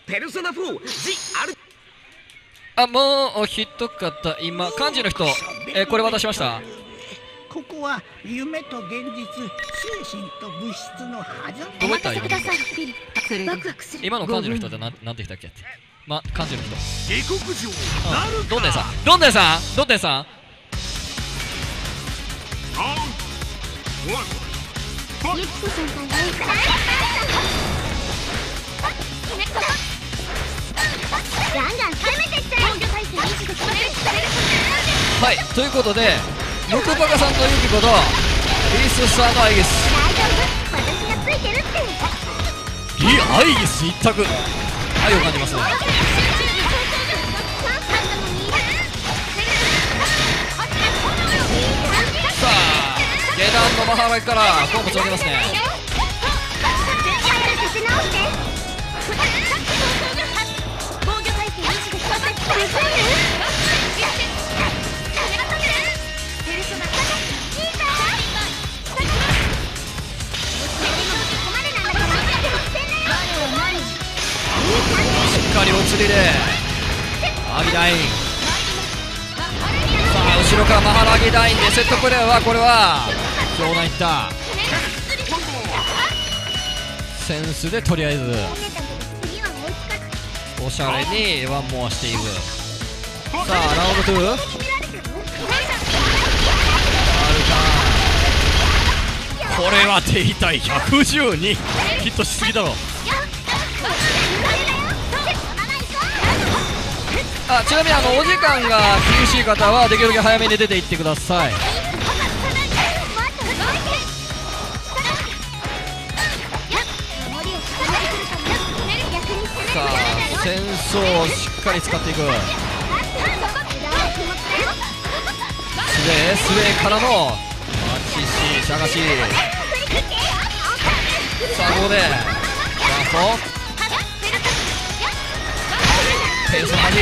ペルソナ4ジアル。 あ、もう一方今幹事の人、これ渡しました。 ここは夢と現実、精神と物質の狭間。 どこ行った今ワクワクする。 今の幹事の人ってなんて言ったっけって。幹事の人。 下克上なるか。 どんでんさん、どんでんさん、どんでんさん。 ゆきこ先輩がいいから。ガンガン攻めていっちゃえ。防御体制維持できません。 はい、ということでムクバカさんのユキコとリスさんのアイギス。 大丈夫、私がついてるって。 アイギス一択愛を感じますね。さあ下段のマハラキからコンボつなげますね。しっかりお釣りでアギダイン。さあ後ろからマハラギダインでセットプレーはこれは上段いった。センスでとりあえずおしゃれにワンモアしていく。さあラウンド2あるか。これは手痛い。112ヒットしすぎだろ。ちなみにお時間が厳しい方はできるだけ早めに出ていってください。さあ戦争をしっかり使っていく。スウェーからのしゃがし。さあここでラストペースの弾いて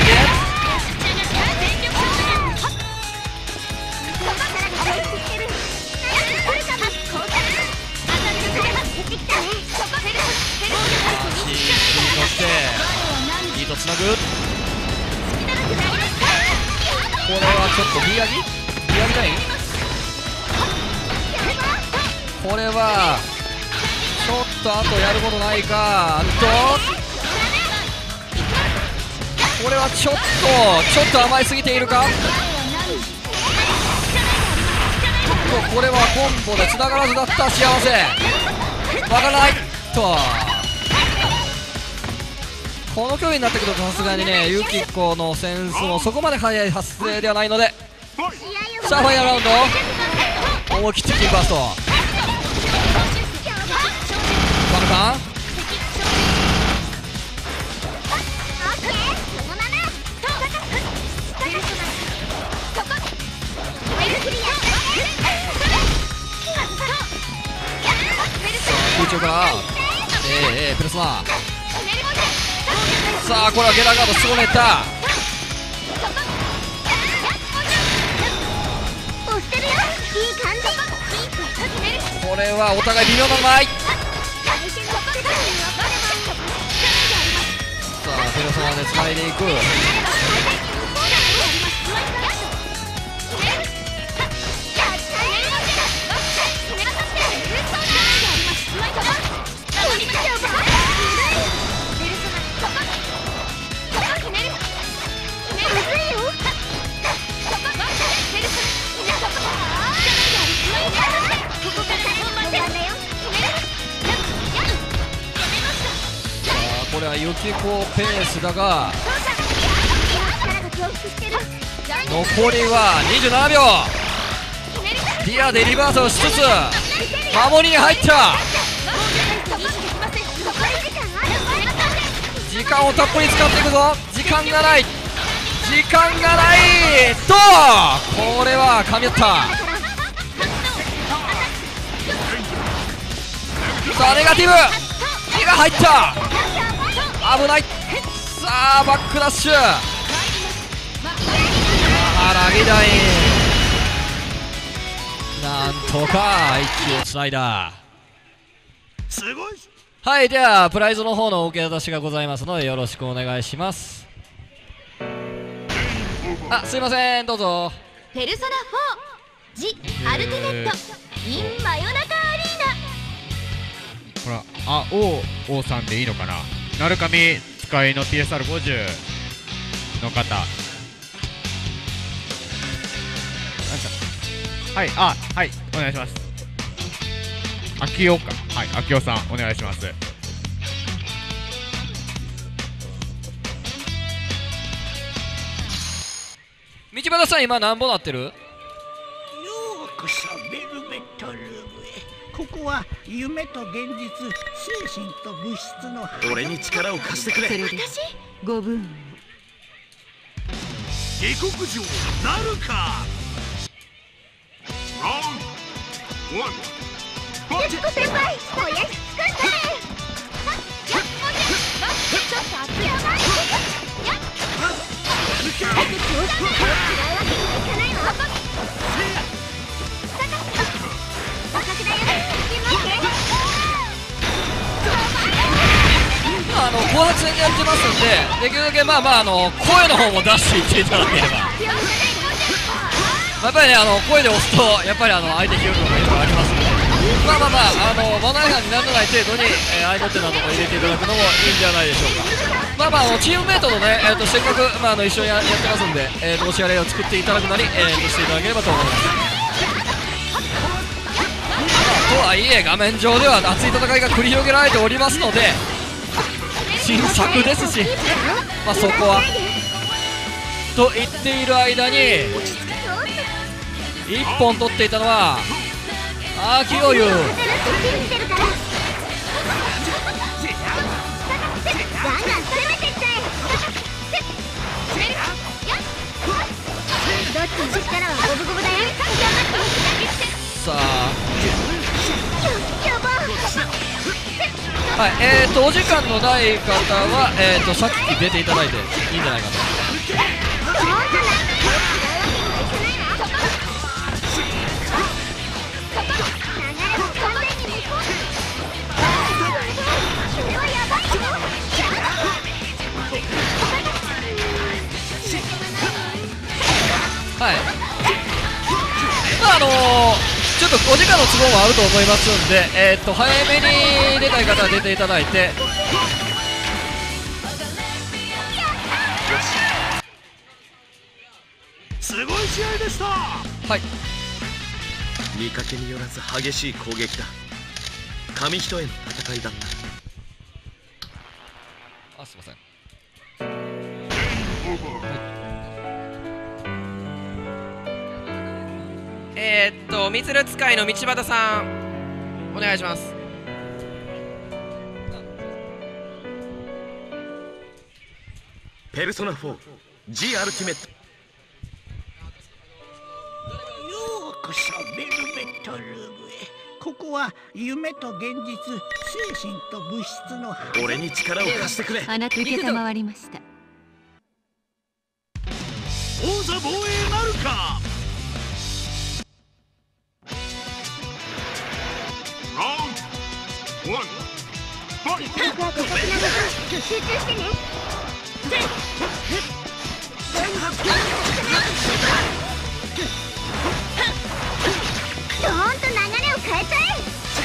いいとつなぐ。これはちょっとビアギライン。これはちょっとあとやることないか。これはちょっと甘いすぎているか。これはコンボでつながらずだった。幸せわからないと。この距離になってくるとさすがにねユキコのセンスもそこまで速い発生ではないので。さあファイナルラウンド思い切ってキーバーストバルカン。空中からペルソナ。さあこれはゲラガードすごねった。これはお互い微妙なのない。さあペルソナでつないでいく。これはユキコペースだが残りは27秒。ディアでリバースをしつつ守りに入った。時間をたっぷり使っていくぞ。時間がないとこれは噛み合った。さあネガティブ火が入った。危ない。さあバックダッシュ。ラギダインなんとか一気をつないだ。 すごいはい、ではプライズの方のお受け渡しがございますのでよろしくお願いします。あ、すいません、どうぞ。 ペルソナ4ジ・アルティメット in 真夜中アリーほら、あ、王さんでいいのかな。なるかみ使いの TSR50 の方。はい、あ、はい、お願いします。秋代か。はい、秋代さん、お願いします。 道端さん、今なんぼなってる？ ようこそベルベットルームへ。ここは夢と現実、精神と物質の俺に力を貸してくれ。 ナ私5分下克上なるか。 ゆきこ先輩おやつ作ってちょっと熱いやばいやっ嫌いわけにはいかないわ赤くだよ後発戦でやってますんで、できるだけ声の方も出していっていただければ。やっぱりね、声で押すとやっぱり相手拾うのがいろいろありますので、マナー違反にならない程度に、合いの手なども入れていただくのもいいんじゃないでしょうか。チームメイトとね、せっかく、一緒にやってますんで、同志やれを作っていただくなり、していただければと思います。とはいえ画面上では熱い戦いが繰り広げられておりますので、新作ですし、そこはと言っている間に1本取っていたのは秋代優。さあ、はい、お時間のない方は、さっき出ていただいていいんじゃないかと。はい、ちょっとお時間の都合もあると思いますんで、早めに出たい方は出ていただいて、 すごい試合でした。 はい、 見かけによらず激しい攻撃だ。紙一重の戦いだった。 あ、すいません。 みつる使いの道端さんお願いします。 ペルソナ4 G アルティメット。 ようこそベルベットルームへ。ここは夢と現実、精神と物質の俺に力を貸してくれ。 あなた承りました。 王座防衛なるか。 僕はここつなぐから集中してね。ドーンと流れを変えちゃえ。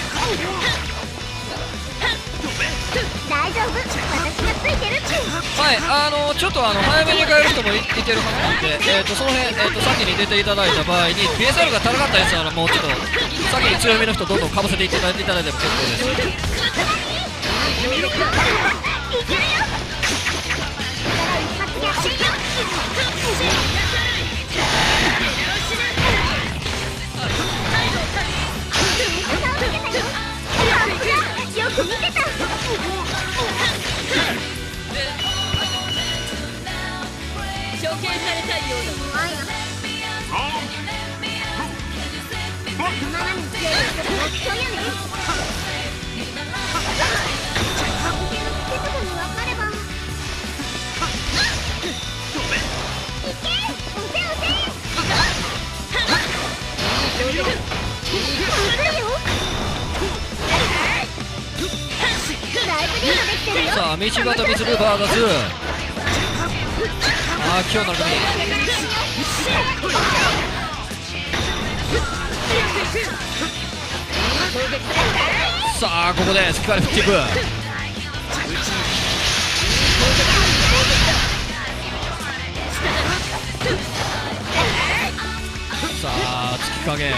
大丈夫、私がついてるって。 はい、ちょっと早めに変える人もいてるはずなんで、その辺、先に出ていただいた場合に PSR が足らなかったやつならもうちょっと先に強めの人どんどんかぶせていただいても結構です。 よく見てた。処刑されたいようだ。ママの強い人が目標よね。 道端光バーダス今日の組さあここでスキカル振っていくさあ月影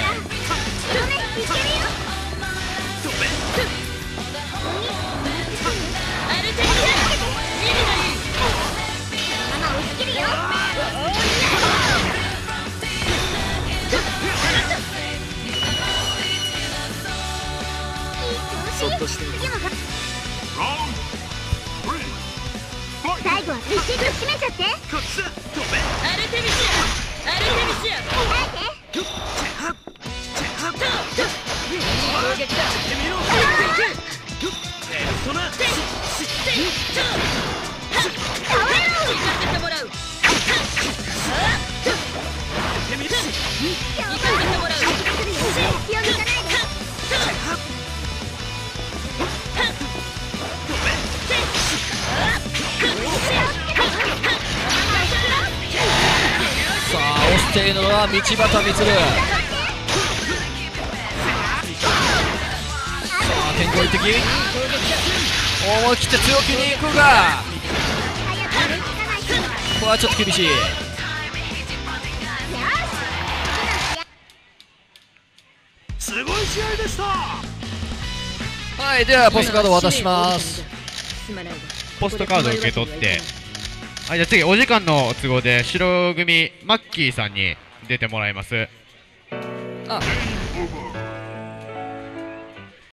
そっとして最後はビシッと締めちゃって。アルテミシア、アルテミシア。攻撃だ。 さあ押しているのは道端充さあ天候一滴思い切って強気にいくがこれはちょっと厳しい。 すごい試合でした。 はいではポストカードを渡します。 ポストカードを受け取って、はい、じゃあ次お時間の都合で白組マッキーさんに出てもらいます。 あ